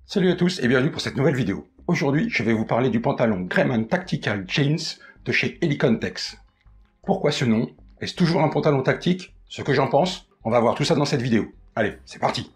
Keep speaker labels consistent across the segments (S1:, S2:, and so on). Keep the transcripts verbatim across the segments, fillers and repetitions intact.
S1: Salut à tous et bienvenue pour cette nouvelle vidéo. Aujourd'hui, je vais vous parler du pantalon Greyman Tactical Jeans de chez Helikon-Tex. Pourquoi ce nom? Est-ce toujours un pantalon tactique? Ce que j'en pense, on va voir tout ça dans cette vidéo. Allez, c'est parti!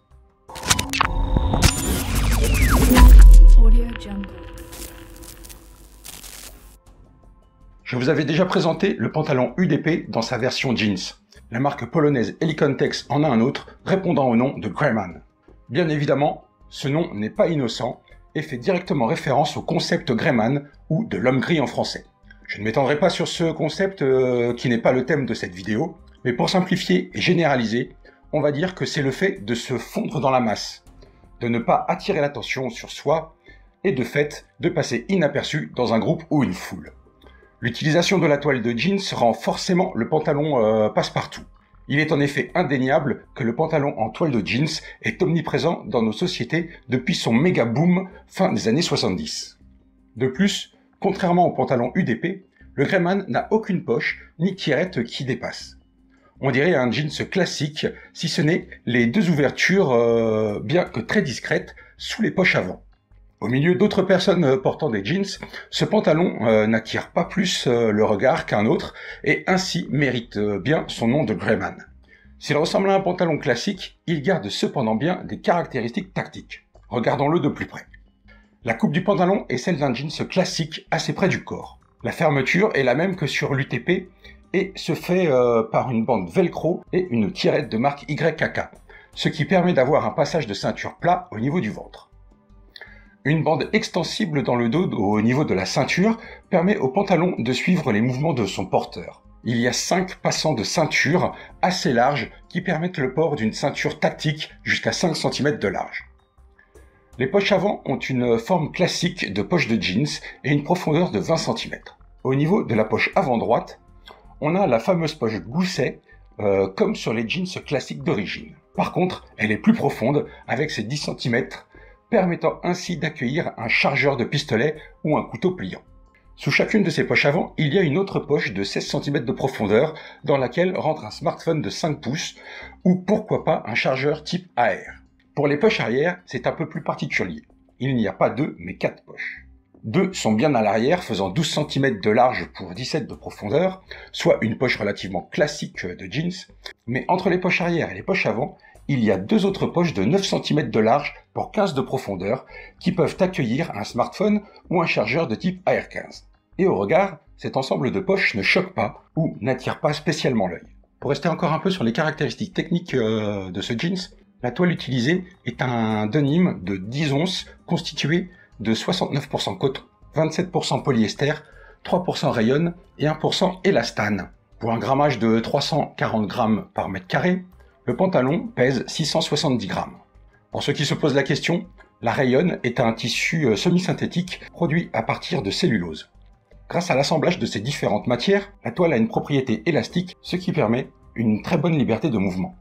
S1: Je vous avais déjà présenté le pantalon U D P dans sa version jeans. La marque polonaise Helikon-Tex en a un autre, répondant au nom de Greyman. Bien évidemment, ce nom n'est pas innocent et fait directement référence au concept Greyman ou de l'homme gris en français. Je ne m'étendrai pas sur ce concept euh, qui n'est pas le thème de cette vidéo, mais pour simplifier et généraliser, on va dire que c'est le fait de se fondre dans la masse, de ne pas attirer l'attention sur soi et de fait de passer inaperçu dans un groupe ou une foule. L'utilisation de la toile de jeans rend forcément le pantalon euh, passe-partout. Il est en effet indéniable que le pantalon en toile de jeans est omniprésent dans nos sociétés depuis son méga boom fin des années soixante-dix. De plus, contrairement au pantalon U D P, le Greyman n'a aucune poche ni tirette qui dépasse. On dirait un jeans classique, si ce n'est les deux ouvertures, euh, bien que très discrètes, sous les poches avant. Au milieu d'autres personnes portant des jeans, ce pantalon euh, n'attire pas plus euh, le regard qu'un autre et ainsi mérite euh, bien son nom de Greyman. S'il ressemble à un pantalon classique, il garde cependant bien des caractéristiques tactiques. Regardons-le de plus près. La coupe du pantalon est celle d'un jeans classique assez près du corps. La fermeture est la même que sur l'U T P et se fait euh, par une bande velcro et une tirette de marque Y K K, ce qui permet d'avoir un passage de ceinture plat au niveau du ventre. Une bande extensible dans le dos au niveau de la ceinture permet au pantalon de suivre les mouvements de son porteur. Il y a cinq passants de ceinture assez larges qui permettent le port d'une ceinture tactique jusqu'à cinq centimètres de large. Les poches avant ont une forme classique de poche de jeans et une profondeur de vingt centimètres. Au niveau de la poche avant droite, on a la fameuse poche gousset euh, comme sur les jeans classiques d'origine. Par contre, elle est plus profonde avec ses dix centimètres, permettant ainsi d'accueillir un chargeur de pistolet ou un couteau pliant. Sous chacune de ces poches avant, il y a une autre poche de seize centimètres de profondeur dans laquelle rentre un smartphone de cinq pouces ou pourquoi pas un chargeur type A R. Pour les poches arrière, c'est un peu plus particulier. Il n'y a pas deux mais quatre poches. Deux sont bien à l'arrière, faisant douze centimètres de large pour dix-sept de profondeur, soit une poche relativement classique de jeans, mais entre les poches arrière et les poches avant, il y a deux autres poches de neuf centimètres de large pour quinze de profondeur qui peuvent accueillir un smartphone ou un chargeur de type A R quinze. Et au regard, cet ensemble de poches ne choque pas ou n'attire pas spécialement l'œil. Pour rester encore un peu sur les caractéristiques techniques euh, de ce jeans, la toile utilisée est un denim de dix onces constitué de soixante-neuf pour cent coton, vingt-sept pour cent polyester, trois pour cent rayon et un pour cent élastane. Pour un grammage de trois cent quarante grammes par mètre carré, le pantalon pèse six cent soixante-dix grammes. Pour ceux qui se posent la question, la rayon est un tissu semi-synthétique produit à partir de cellulose. Grâce à l'assemblage de ces différentes matières, la toile a une propriété élastique, ce qui permet une très bonne liberté de mouvement.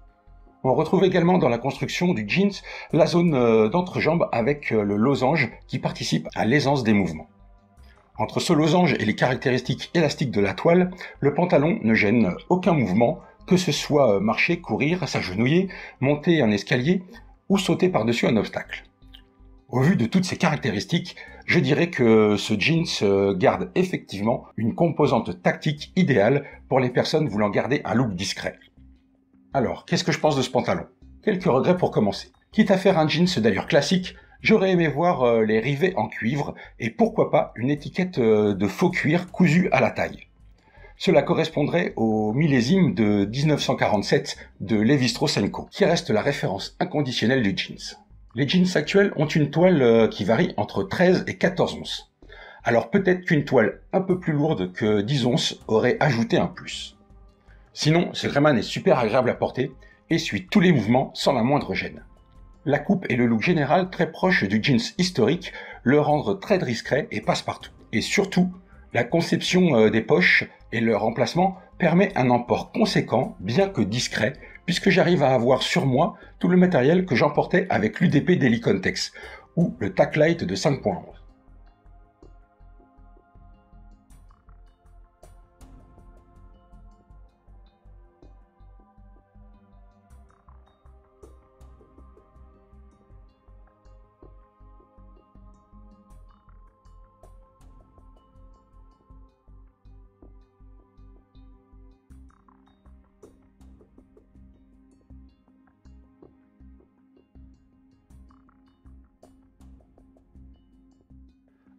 S1: On retrouve également dans la construction du jeans la zone d'entrejambe avec le losange qui participe à l'aisance des mouvements. Entre ce losange et les caractéristiques élastiques de la toile, le pantalon ne gêne aucun mouvement, que ce soit marcher, courir, s'agenouiller, monter un escalier ou sauter par-dessus un obstacle. Au vu de toutes ces caractéristiques, je dirais que ce jeans garde effectivement une composante tactique idéale pour les personnes voulant garder un look discret. Alors, qu'est-ce que je pense de ce pantalon? Quelques regrets pour commencer. Quitte à faire un jeans d'allure classique, j'aurais aimé voir les rivets en cuivre et pourquoi pas une étiquette de faux cuir cousu à la taille. Cela correspondrait au millésime de dix-neuf cent quarante-sept de Lévi-Strauss and Co, qui reste la référence inconditionnelle du jeans. Les jeans actuels ont une toile qui varie entre treize et quatorze onces. Alors peut-être qu'une toile un peu plus lourde que dix onces aurait ajouté un plus. Sinon, ce Greyman est super agréable à porter et suit tous les mouvements sans la moindre gêne. La coupe et le look général très proche du jeans historique le rendent très discret et passe-partout. Et surtout, la conception des poches et leur emplacement permet un emport conséquent, bien que discret, puisque j'arrive à avoir sur moi tout le matériel que j'emportais avec l'U D P d'Helikon-Tex, ou le Tac-Lite de cinq point onze.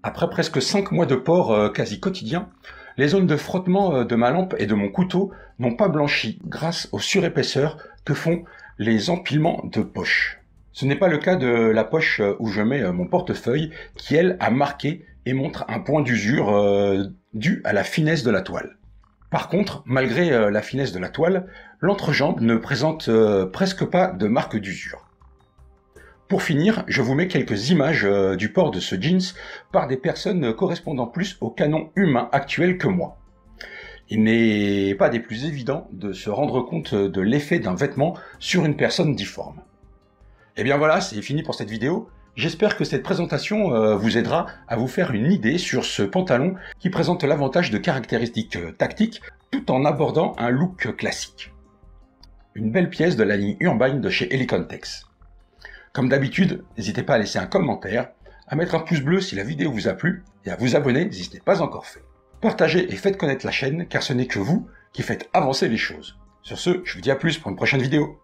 S1: Après presque cinq mois de port euh, quasi quotidien, les zones de frottement euh, de ma lampe et de mon couteau n'ont pas blanchi grâce aux surépaisseurs que font les empilements de poches. Ce n'est pas le cas de la poche où je mets mon portefeuille qui, elle, a marqué et montre un point d'usure euh, dû à la finesse de la toile. Par contre, malgré euh, la finesse de la toile, l'entrejambe ne présente euh, presque pas de marque d'usure. Pour finir, je vous mets quelques images euh, du port de ce jeans par des personnes correspondant plus au canon humain actuel que moi. Il n'est pas des plus évidents de se rendre compte de l'effet d'un vêtement sur une personne difforme. Et bien voilà, c'est fini pour cette vidéo. J'espère que cette présentation euh, vous aidera à vous faire une idée sur ce pantalon qui présente l'avantage de caractéristiques euh, tactiques tout en abordant un look classique. Une belle pièce de la ligne Urbine de chez Helicon Tex. Comme d'habitude, n'hésitez pas à laisser un commentaire, à mettre un pouce bleu si la vidéo vous a plu et à vous abonner si ce n'est pas encore fait. Partagez et faites connaître la chaîne car ce n'est que vous qui faites avancer les choses. Sur ce, je vous dis à plus pour une prochaine vidéo.